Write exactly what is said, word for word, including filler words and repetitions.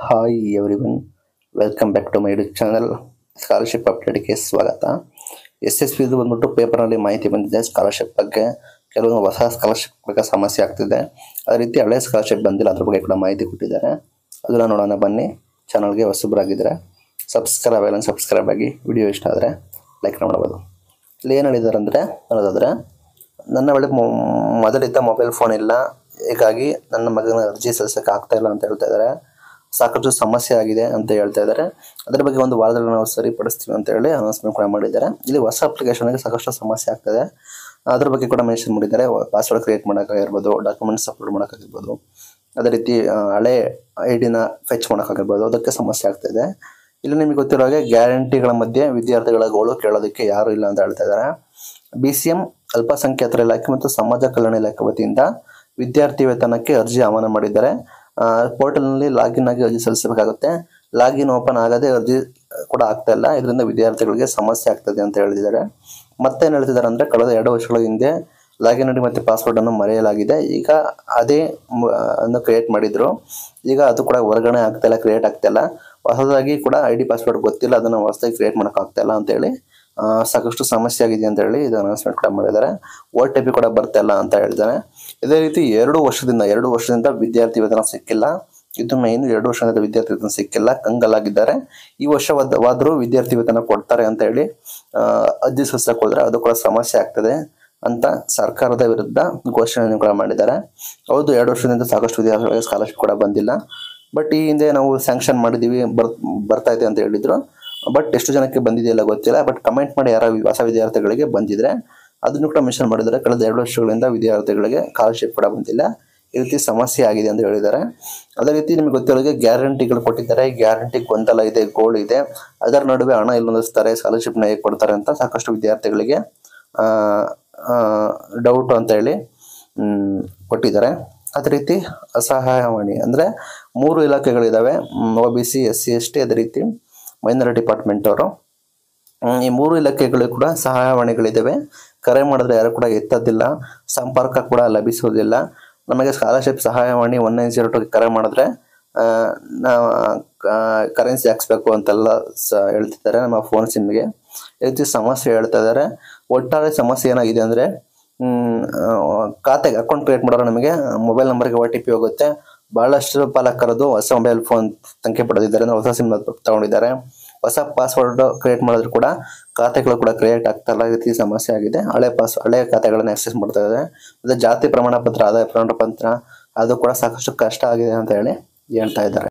Hi everyone, welcome back to my YouTube channel. Scholarship ಅಪ್ಡೇಟ್ಗೆ ಸ್ವಾಗತ. S S P ಇದು ಬಂದ್ಬಿಟ್ಟು ಪೇಪರ್ನಲ್ಲಿ ಮಾಹಿತಿ ಬಂದಿದೆ. ಸ್ಕಾಲರ್ಶಿಪ್ ಬಗ್ಗೆ ಕೆಲವೊಂದು ಹೊಸ ಸ್ಕಾಲರ್ಶಿಪ್ ಬಗ್ಗೆ ಸಮಸ್ಯೆ ಆಗ್ತಿದೆ. ಅದೇ ರೀತಿ ಹಳೆ ಸ್ಕಾಲರ್ಶಿಪ್ ಬಂದಿಲ್ಲ, ಅದ್ರ ಬಗ್ಗೆ ಕೂಡ ಮಾಹಿತಿ ಕೊಟ್ಟಿದ್ದಾರೆ. ಅದನ್ನು ನೋಡೋಣ ಬನ್ನಿ. ಚಾನಲ್ಗೆ ಹೊಸಬರಾಗಿದ್ದರೆ ಸಬ್ಸ್ಕ್ರೈಬ್ ಆಗಿಲ್ಲ ಸಬ್ಸ್ಕ್ರೈಬ್ ಆಗಿ, ವಿಡಿಯೋ ಇಷ್ಟ ಆದರೆ ಲೈಕ್ ಮಾಡ್ಬೋದು. ಇಲ್ಲಿ ಏನು ಹೇಳಿದ್ದಾರೆ ಅಂದರೆ, ನೋಡೋದಾದರೆ ನನ್ನ ಬಳಿ ಮೊದಲಿದ್ದ ಮೊಬೈಲ್ ಫೋನ್ ಇಲ್ಲ, ಹೀಗಾಗಿ ನನ್ನ ಮಗನ ಅರ್ಜಿ ಸಲ್ಲಿಸೋಕೆ ಆಗ್ತಾ ಇಲ್ಲ ಅಂತ ಹೇಳ್ತಾ ಇದ್ದಾರೆ. ಸಾಕಷ್ಟು ಸಮಸ್ಯೆ ಆಗಿದೆ ಅಂತ ಹೇಳ್ತಾ ಇದ್ದಾರೆ. ಅದರ ಬಗ್ಗೆ ಒಂದು ವಾರದಲ್ಲಿ ನಾವು ಸರಿಪಡಿಸ್ತೀವಿ ಅಂತ ಹೇಳಿ ಅನೌನ್ಸ್ಮೆಂಟ್ ಕೂಡ ಮಾಡಿದ್ದಾರೆ. ಇಲ್ಲಿ ಹೊಸ ಅಪ್ಲಿಕೇಶನ್ಗೆ ಸಾಕಷ್ಟು ಸಮಸ್ಯೆ ಆಗ್ತದೆ, ಅದ್ರ ಬಗ್ಗೆ ಕೂಡ ಮೆನ್ಷನ್ ಮಾಡಿದ್ದಾರೆ. ಪಾಸ್ವರ್ಡ್ ಕ್ರಿಯೇಟ್ ಮಾಡೋಕ್ಕಾಗಿರ್ಬೋದು, ಡಾಕ್ಯುಮೆಂಟ್ಸ್ ಅಪ್ಲೋಡ್ ಮಾಡೋಕ್ಕಾಗಿರ್ಬೋದು, ಅದೇ ರೀತಿ ಹಳೆ ಐ ಡಿನ ಫೆಚ್ ಮಾಡೋಕ್ಕಾಗಿರ್ಬೋದು, ಅದಕ್ಕೆ ಸಮಸ್ಯೆ ಆಗ್ತಾಯಿದೆ. ಇಲ್ಲಿ ನಿಮಗೆ ಗೊತ್ತಿರೋ ಹಾಗೆ ಗ್ಯಾರಂಟಿಗಳ ಮಧ್ಯೆ ವಿದ್ಯಾರ್ಥಿಗಳ ಗೋಳು ಕೇಳೋದಕ್ಕೆ ಯಾರೂ ಇಲ್ಲ ಅಂತ ಹೇಳ್ತಾ ಇದ್ದಾರೆ. ಬಿ ಸಿ ಎಂ ಅಲ್ಪಸಂಖ್ಯಾತರ ಇಲಾಖೆ ಮತ್ತು ಸಮಾಜ ಕಲ್ಯಾಣ ಇಲಾಖೆ ವತಿಯಿಂದ ವಿದ್ಯಾರ್ಥಿ ವೇತನಕ್ಕೆ ಅರ್ಜಿ ಆಹ್ವಾನ ಮಾಡಿದ್ದಾರೆ. ಪೋರ್ಟಲ್ನಲ್ಲಿ ಲಾಗಿನ್ ಆಗಿ ಅರ್ಜಿ ಸಲ್ಲಿಸಬೇಕಾಗುತ್ತೆ. ಲಾಗಿನ್ ಓಪನ್ ಆಗದೆ ಅರ್ಜಿ ಕೂಡ ಆಗ್ತಾ ಇಲ್ಲ. ಇದರಿಂದ ವಿದ್ಯಾರ್ಥಿಗಳಿಗೆ ಸಮಸ್ಯೆ ಆಗ್ತದೆ ಅಂತ ಹೇಳಿದ್ದಾರೆ. ಮತ್ತೇನು ಹೇಳ್ತಿದ್ದಾರೆ ಅಂದರೆ, ಕಳೆದ ಎರಡು ವರ್ಷಗಳ ಹಿಂದೆ ಲಾಗಿನ್ ಐ ಡಿ ಮತ್ತು ಪಾಸ್ವರ್ಡನ್ನು ಮರೆಯಲಾಗಿದೆ. ಈಗ ಅದೇ ಅನ್ನು ಕ್ರಿಯೇಟ್ ಮಾಡಿದ್ರು, ಈಗ ಅದು ಕೂಡ ಹೊರಗಡೆ ಆಗ್ತಾಯಿಲ್ಲ, ಕ್ರಿಯೇಟ್ ಆಗ್ತಾಯಿಲ್ಲ. ಹೊಸದಾಗಿ ಕೂಡ ಐ ಡಿ ಪಾಸ್ವರ್ಡ್ ಗೊತ್ತಿಲ್ಲ, ಅದನ್ನು ಹೊಸದಾಗಿ ಕ್ರಿಯೇಟ್ ಮಾಡೋಕ್ಕಾಗ್ತಾಯಿಲ್ಲ ಅಂತೇಳಿ ಸಾಕಷ್ಟು ಸಮಸ್ಯೆ ಆಗಿದೆ ಅಂತ ಹೇಳಿ ಇದು ಅನೌನ್ಸ್ಮೆಂಟ್ ಕೂಡ ಮಾಡಿದ್ದಾರೆ. ಓ ಟಿ ಪಿ ಕೂಡ ಬರ್ತಾಯಿಲ್ಲ ಅಂತ ಹೇಳಿದ್ದಾರೆ. ಇದೇ ರೀತಿ ಎರಡು ವರ್ಷದಿಂದ ಎರಡು ವರ್ಷದಿಂದ ವಿದ್ಯಾರ್ಥಿ ವೇತನ ಸಿಕ್ಕಿಲ್ಲ. ಇದು ಮೇನ್, ಎರಡು ವರ್ಷದಿಂದ ವಿದ್ಯಾರ್ಥಿ ವೇತನ ಸಿಕ್ಕಿಲ್ಲ, ಕಂಗಾಲಾಗಿದ್ದಾರೆ. ಈ ವರ್ಷವಾದರೂ ವಿದ್ಯಾರ್ಥಿ ವೇತನ ಕೊಡ್ತಾರೆ ಅಂತ ಹೇಳಿ ಅರ್ಜಿ ಸಲ್ಲಿಸಕ್ಕೆ ಹೋದ್ರೆ ಅದು ಕೂಡ ಸಮಸ್ಯೆ ಆಗ್ತದೆ ಅಂತ ಸರ್ಕಾರದ ವಿರುದ್ಧ ಘೋಷಣೆಯನ್ನು ಕೂಡ ಮಾಡಿದ್ದಾರೆ. ಹೌದು, ಎರಡು ವರ್ಷದಿಂದ ಸಾಕಷ್ಟು ವಿದ್ಯಾರ್ಥಿಗಳಿಗೆ ಸ್ಕಾಲರ್ಶಿಪ್ ಕೂಡ ಬಂದಿಲ್ಲ. ಬಟ್ ಈ ಹಿಂದೆ ನಾವು ಸ್ಯಾಂಕ್ಷನ್ ಮಾಡಿದ್ದೀವಿ, ಬರ್ ಬರ್ತಾ ಇದೆ ಅಂತ ಹೇಳಿದ್ರು. ಬಟ್ ಎಷ್ಟು ಜನಕ್ಕೆ ಬಂದಿದೆಯಲ್ಲ ಗೊತ್ತಿಲ್ಲ. ಬಟ್ ಕಮೆಂಟ್ ಮಾಡಿ ಯಾರ ಹೊಸ ವಿದ್ಯಾರ್ಥಿಗಳಿಗೆ ಬಂದಿದ್ರೆ ಅದನ್ನು ಕೂಡ ಮೆನ್ಷನ್ ಮಾಡಿದ್ದಾರೆ. ಕಳೆದ ಎರಡು ವರ್ಷಗಳಿಂದ ವಿದ್ಯಾರ್ಥಿಗಳಿಗೆ ಸ್ಕಾಲರ್ಶಿಪ್ ಕೂಡ ಬಂದಿಲ್ಲ, ಈ ರೀತಿ ಸಮಸ್ಯೆ ಆಗಿದೆ ಅಂತ ಹೇಳಿದ್ದಾರೆ. ಅದೇ ರೀತಿ ನಿಮಗೆ ಗೊತ್ತಿರೋಗೆ ಗ್ಯಾರಂಟಿಗಳು ಕೊಟ್ಟಿದ್ದಾರೆ. ಗ್ಯಾರಂಟಿ ಗೊಂದಲ ಇದೆ, ಗೋಳು ಇದೆ. ಅದರ ನಡುವೆ ಹಣ ಎಲ್ಲಿ ಹೊಂದಿಸ್ತಾರೆ, ಸ್ಕಾಲರ್ಶಿಪ್ನ ಹೇಗೆ ಕೊಡ್ತಾರೆ ಅಂತ ಸಾಕಷ್ಟು ವಿದ್ಯಾರ್ಥಿಗಳಿಗೆ ಡೌಟ್ ಅಂತ ಹೇಳಿ ಕೊಟ್ಟಿದ್ದಾರೆ. ಅದೇ ರೀತಿ ಅಸಹಾಯವಾಣಿ ಅಂದರೆ ಮೂರು ಇಲಾಖೆಗಳಿದ್ದಾವೆ, O B C, S C S T, ಅದೇ ರೀತಿ ಮೈನಾರಿಟಿ ಡಿಪಾರ್ಟ್ಮೆಂಟ್ ಅವರು. ಈ ಮೂರು ಇಲಾಖೆಗಳು ಕೂಡ ಸಹಾಯವಾಣಿಗಳಿದ್ದಾವೆ. ಕರೆ ಮಾಡಿದ್ರೆ ಯಾರು ಕೂಡ ಎತ್ತೋದಿಲ್ಲ, ಸಂಪರ್ಕ ಕೂಡ ಲಭಿಸೋದಿಲ್ಲ. ನಮಗೆ ಸ್ಕಾಲರ್ಶಿಪ್ ಸಹಾಯವಾಣಿ ಒನ್ ನೈನ್ ಜೀರೋ ಟೂಗೆ ಕರೆ ಮಾಡಿದ್ರೆ ಕರೆನ್ಸಿ ಹಾಕ್ಸ್ಬೇಕು ಅಂತೆಲ್ಲ ಸ ಹೇಳ್ತಿದ್ದಾರೆ ನಮ್ಮ ಫೋನ್ ಸಿಮ್ಗೆ. ಈ ರೀತಿ ಸಮಸ್ಯೆ ಹೇಳ್ತಾ ಇದ್ದಾರೆ. ಒಟ್ಟಾರೆ ಸಮಸ್ಯೆ ಏನಾಗಿದೆ ಅಂದರೆ, ಖಾತೆಗೆ ಅಕೌಂಟ್ ಕ್ರಿಯೇಟ್ ಮಾಡೋರು ನಮಗೆ ಮೊಬೈಲ್ ನಂಬರ್ಗೆ ಒ ಟಿ ಪಿ ಹೋಗುತ್ತೆ. ಭಾಳಷ್ಟು ಪಾಲಕರದು ಹೊಸ ಮೊಬೈಲ್ ಫೋನ್ ಸಂಖ್ಯೆ ಪಡೆದಿದ್ದಾರೆ, ಅಂದರೆ ಹೊಸ ಸಿಮ್ ತಗೊಂಡಿದ್ದಾರೆ. ಹೊಸ ಪಾಸ್ವರ್ಡ್ ಕ್ರಿಯೇಟ್ ಮಾಡಿದ್ರು ಕೂಡ ಖಾತೆಗಳು ಕೂಡ ಕ್ರಿಯೇಟ್ ಆಗ್ತಾ ಇಲ್ಲ. ಈ ರೀತಿ ಸಮಸ್ಯೆ ಆಗಿದೆ. ಹಳೆ ಪಾಸ್ ಹಳೆ ಖಾತೆಗಳನ್ನ ಆಕ್ಸೆಸ್ ಮಾಡ್ತಾ ಇದ್ದಾರೆ. ಮತ್ತು ಜಾತಿ ಪ್ರಮಾಣ ಪತ್ರ, ಆದಾಯ ಪ್ರಮಾಣ ಪತ್ರ ಅದು ಕೂಡ ಸಾಕಷ್ಟು ಕಷ್ಟ ಆಗಿದೆ ಅಂತ ಹೇಳಿ ಹೇಳ್ತಾ ಇದ್ದಾರೆ.